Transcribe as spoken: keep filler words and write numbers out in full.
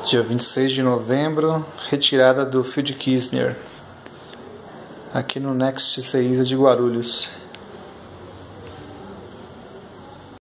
Dia vinte e seis de novembro, retirada do Field Kirchner, aqui no Next Ceasa de Guarulhos.